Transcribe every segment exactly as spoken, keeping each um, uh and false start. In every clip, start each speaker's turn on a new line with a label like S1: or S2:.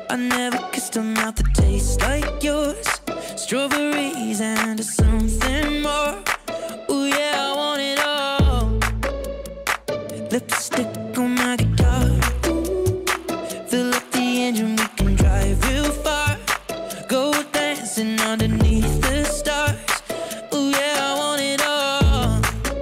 S1: I never kissed a mouth that tastes like yours. Strawberries and something more. Ooh yeah, I want it all. Lipstick on my guitar. Fill up the engine, we can drive real far. Go dancing underneath the stars. Ooh yeah, I want it all.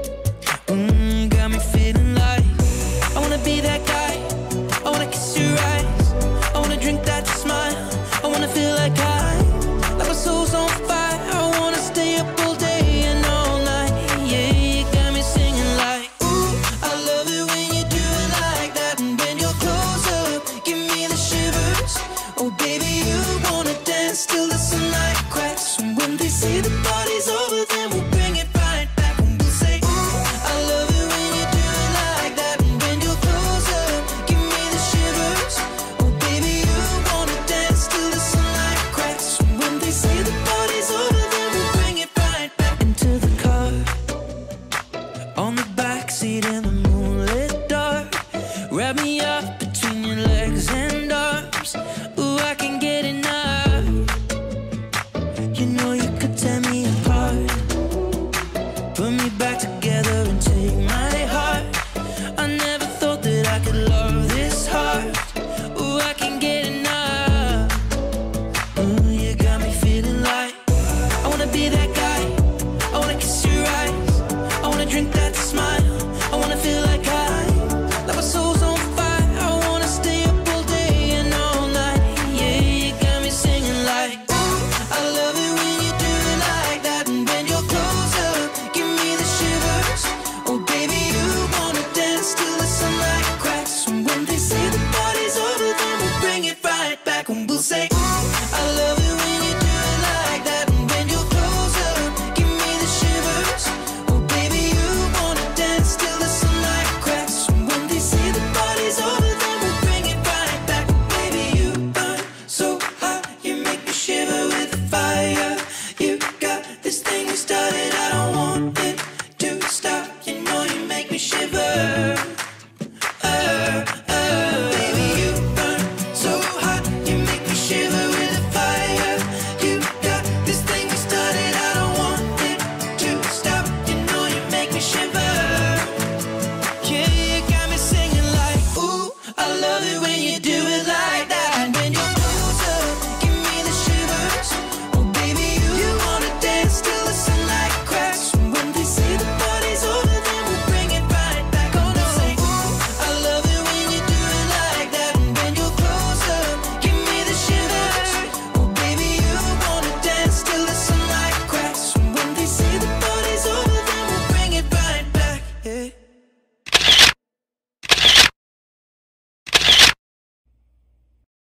S1: Mm, got me feeling like I wanna be that guy. I wanna kiss your eyes. I wanna drink that smile. I wanna feel like I, like my soul's on fire. I wanna stay up all day and all night. Yeah, you got me singing like, ooh, I love it when you do it like that. And when you're close up, give me the shivers. Oh baby, you wanna dance till the sunlight cracks. And when they say the party's over, then we'll bring it right back. And we'll say, ooh, I love it when you do it like that. And when you're close up, give me the shivers. Oh baby, you wanna dance till the sunlight cracks. And when they say the party's over, then we'll bring it right back. Into the car, on the backseat in the moonlit dark. Wrap me up between your legs and arms. Ooh, I can get enough. You know you could tear me apart. Put me back together and take my heart. I never thought that I could love this hard. Ooh, I can get enough. Ooh, you got me feeling like I wanna be that guy. I wanna kiss your eyes. I wanna drink that smile. I wanna feel like I, like my soul's on fire. I wanna stay up all day and all night. Yeah, you got me singing like, ooh, I love it when you do it like that. And when you're close up, give me the shivers. Oh baby, you wanna dance till the sunlight cracks. And when they say the party's over, then we'll bring it right back. And we'll say, ooh, I love